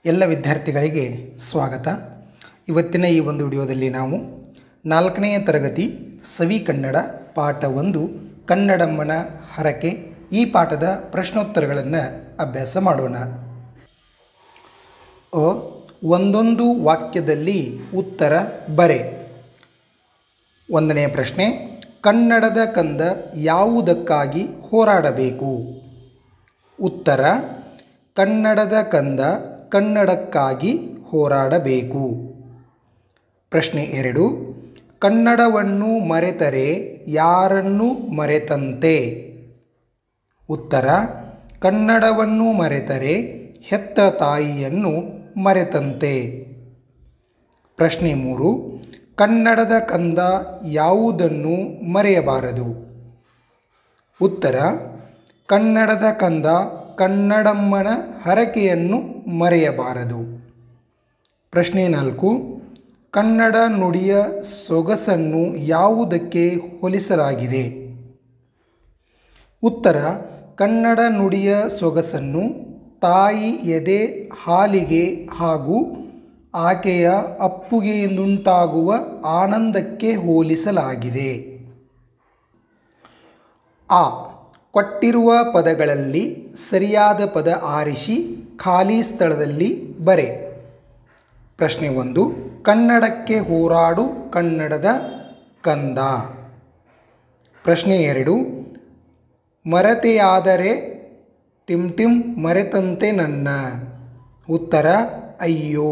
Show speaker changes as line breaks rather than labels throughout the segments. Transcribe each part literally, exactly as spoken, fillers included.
ಎಲ್ಲ ವಿದ್ಯಾರ್ಥಿಗಳಿಗೆ ಸ್ವಾಗತ. ಇವತ್ತಿನ ಈ ಒಂದು ವಿಡಿಯೋದಲ್ಲಿ ನಾವು ನಾಲ್ಕನೆಯ ತರಗತಿ ಸವಿ ಕನ್ನಡ ಪಾಠ ಒಂದು ಕನ್ನಡಮ್ಮನ ಹರಕೆ ಈ ಪಾಠದ ಪ್ರಶ್ನೋತ್ತರಗಳನ್ನು ಅಭ್ಯಾಸ ಮಾಡೋಣ. ಅ ಒಂದೊಂದು ವಾಕ್ಯದಲ್ಲಿ ಉತ್ತರ ಬರೆ. ಒಂದನೆಯ ಪ್ರಶ್ನೆ, ಕನ್ನಡದ ಕಂದ ಯಾವುದಕ್ಕಾಗಿ ಹೋರಾಡಬೇಕು? ಉತ್ತರ, ಕನ್ನಡದ ಕಂದ ಕನ್ನಡಕ್ಕಾಗಿ ಹೋರಾಡಬೇಕು. ಪ್ರಶ್ನೆ ಎರಡು, ಕನ್ನಡವನ್ನು ಮರೆತರೆ ಯಾರನ್ನು ಮರೆತಂತೆ? ಉತ್ತರ, ಕನ್ನಡವನ್ನು ಮರೆತರೆ ಹೆತ್ತ ತಾಯಿಯನ್ನು ಮರೆತಂತೆ. ಪ್ರಶ್ನೆ ಮೂರು, ಕನ್ನಡದ ಕಂದ ಯಾವುದನ್ನು ಮರೆಯಬಾರದು? ಉತ್ತರ, ಕನ್ನಡದ ಕಂದ ಕನ್ನಡಮ್ಮನ ಹರಕೆಯನ್ನು ಮರೆಯಬಾರದು. ಪ್ರಶ್ನೆ ನಾಲ್ಕು, ಕನ್ನಡ ನುಡಿಯ ಸೊಗಸನ್ನು ಯಾವುದಕ್ಕೆ ಹೋಲಿಸಲಾಗಿದೆ? ಉತ್ತರ, ಕನ್ನಡ ನುಡಿಯ ಸೊಗಸನ್ನು ತಾಯಿ ಎದೆ ಹಾಲಿಗೆ ಹಾಗೂ ಆಕೆಯ ಅಪ್ಪುಗೆಯಿಂದುಂಟಾಗುವ ಆನಂದಕ್ಕೆ ಹೋಲಿಸಲಾಗಿದೆ. ಆ ಕೊಟ್ಟಿರುವ ಪದಗಳಲ್ಲಿ ಸರಿಯಾದ ಪದ ಆರಿಸಿ ಖಾಲಿ ಸ್ಥಳದಲ್ಲಿ ಬರೆ. ಪ್ರಶ್ನೆ ಒಂದು, ಕನ್ನಡಕ್ಕೆ ಹೋರಾಡು ಕನ್ನಡದ ಕಂದ. ಪ್ರಶ್ನೆ ಎರಡು, ಮರೆತೆಯಾದರೆ ಟಿಮ್ ಟಿಮ್ ಮರೆತಂತೆ ನನ್ನ. ಉತ್ತರ, ಅಯ್ಯೋ.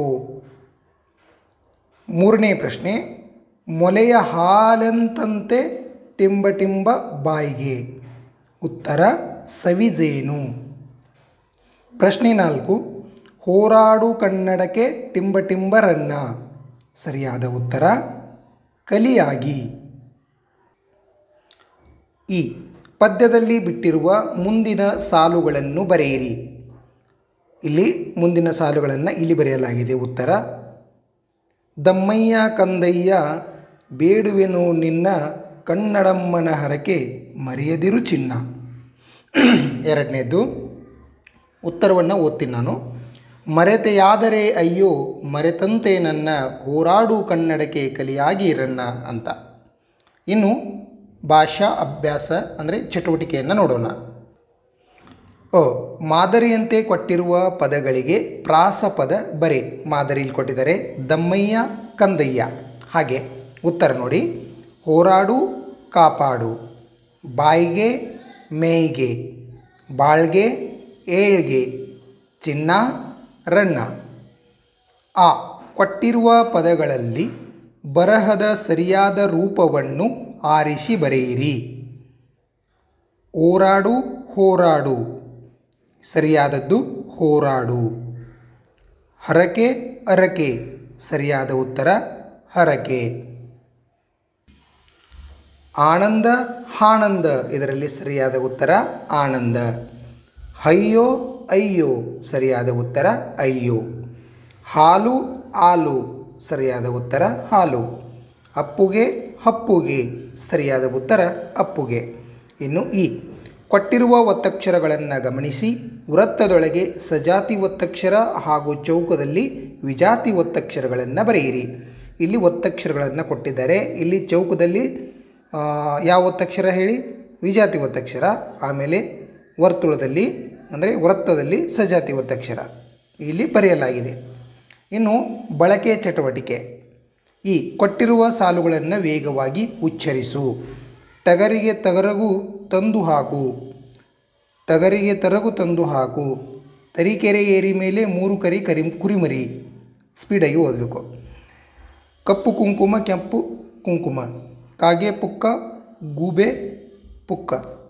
ಮೂರನೇ ಪ್ರಶ್ನೆ, ಮೊಲೆಯ ಹಾಲೆಂತಂತೆ ಟಿಂಬ ಟಿಂಬ ಬಾಯಿಗೆ. ಉತ್ತರ, ಸವಿಜೇನು. ಪ್ರಶ್ನೆ ನಾಲ್ಕು, ಹೋರಾಡು ಕನ್ನಡಕ್ಕೆ ಟಿಂಬ ಟಿಂಬರನ್ನ. ಸರಿಯಾದ ಉತ್ತರ, ಕಲಿಯಾಗಿ. ಈ ಪದ್ಯದಲ್ಲಿ ಬಿಟ್ಟಿರುವ ಮುಂದಿನ ಸಾಲುಗಳನ್ನು ಬರೆಯಿರಿ. ಇಲ್ಲಿ ಮುಂದಿನ ಸಾಲುಗಳನ್ನು ಇಲ್ಲಿ ಬರೆಯಲಾಗಿದೆ. ಉತ್ತರ, ದಮ್ಮಯ್ಯ ಕಂದಯ್ಯ ಬೇಡುವೆನು ನಿನ್ನ ಕನ್ನಡಮ್ಮನ ಹರಕೆ ಮರೆಯದಿರು ಚಿನ್ನ. ಎರಡನೇದು ಉತ್ತರವನ್ನು ಓದ್ತೀನಿ ನಾನು. ಮರೆತೆಯಾದರೆ ಅಯ್ಯೋ ಮರೆತಂತೆ ನನ್ನ ಹೋರಾಡು ಕನ್ನಡಕ್ಕೆ ಕಲಿಯಾಗಿ ಇರನ್ನ ಅಂತ. ಇನ್ನು ಭಾಷಾ ಅಭ್ಯಾಸ ಅಂದರೆ ಚಟುವಟಿಕೆಯನ್ನು ನೋಡೋಣ. ಅ ಮಾದರಿಯಂತೆ ಕೊಟ್ಟಿರುವ ಪದಗಳಿಗೆ ಪ್ರಾಸಪದ ಬರೆ. ಮಾದರಿಯಲ್ಲಿ ಕೊಟ್ಟಿದ್ದಾರೆ ದಮ್ಮಯ್ಯ ಕಂದಯ್ಯ. ಹಾಗೆ ಉತ್ತರ ನೋಡಿ. ಹೋರಾಡು ಕಾಪಾಡು, ಬಾಯಿಗೆ ಮೇಯ್ಗೆ, ಬಾಳ್ಗೆ ಏಳ್ಗೆ, ಚಿನ್ನ ರನ್ನ. ಆ ಕೊಟ್ಟಿರುವ ಪದಗಳಲ್ಲಿ ಬರಹದ ಸರಿಯಾದ ರೂಪವನ್ನು ಆರಿಸಿ ಬರೆಯಿರಿ. ಹೋರಾಡು ಹೋರಾಡು, ಸರಿಯಾದದ್ದು ಹೋರಾಡು. ಹರಕೆ ಅರಕೆ, ಸರಿಯಾದ ಉತ್ತರ ಹರಕೆ. ಆನಂದ ಹಾನಂದ, ಇದರಲ್ಲಿ ಸರಿಯಾದ ಉತ್ತರ ಆನಂದ. ಅಯ್ಯೋ ಅಯ್ಯೋ, ಸರಿಯಾದ ಉತ್ತರ ಅಯ್ಯೋ. ಹಾಲು ಆಲು, ಸರಿಯಾದ ಉತ್ತರ ಹಾಲು. ಅಪ್ಪುಗೆ ಹಪ್ಪುಗೆ, ಸರಿಯಾದ ಉತ್ತರ ಅಪ್ಪುಗೆ. ಇನ್ನು ಈ ಕೊಟ್ಟಿರುವ ಒತ್ತಕ್ಷರಗಳನ್ನು ಗಮನಿಸಿ ವೃತ್ತದೊಳಗೆ ಸಜಾತಿ ಒತ್ತಕ್ಷರ ಹಾಗೂ ಚೌಕದಲ್ಲಿ ವಿಜಾತಿ ಒತ್ತಕ್ಷರಗಳನ್ನು ಬರೆಯಿರಿ. ಇಲ್ಲಿ ಒತ್ತಕ್ಷರಗಳನ್ನು ಕೊಟ್ಟಿದ್ದಾರೆ. ಇಲ್ಲಿ ಚೌಕದಲ್ಲಿ ಯಾವ ಒತ್ತಕ್ಷರ ಹೇಳಿ? ವಿಜಾತಿ ಒತ್ತಕ್ಷರ. ಆಮೇಲೆ ವರ್ತುಳದಲ್ಲಿ ಅಂದರೆ ವೃತ್ತದಲ್ಲಿ ಸಜಾತಿ ಒತ್ತಕ್ಷರ ಇಲ್ಲಿ ಬರೆಯಲಾಗಿದೆ. ಇನ್ನು ಬಳಕೆ ಚಟುವಟಿಕೆ. ಈ ಕೊಟ್ಟಿರುವ ಸಾಲುಗಳನ್ನು ವೇಗವಾಗಿ ಉಚ್ಚರಿಸು. ಟಗರಿಗೆ ತಗರಗು ತಂದು ಹಾಕು, ಟಗರಿಗೆ ತರಗು ತಂದು ಹಾಕು, ತರೀಕೆರೆ ಏರಿ ಮೇಲೆ ಮೂರು ಕರಿ ಕರಿ ಕುರಿಮರಿ. ಸ್ಪೀಡಾಗಿ ಓದಬೇಕು. ಕಪ್ಪು ಕುಂಕುಮ ಕೆಂಪು ಕುಂಕುಮ, ಕಾಗೆ ಪುಕ್ಕ ಗೂಬೆ ಪುಕ್ಕ.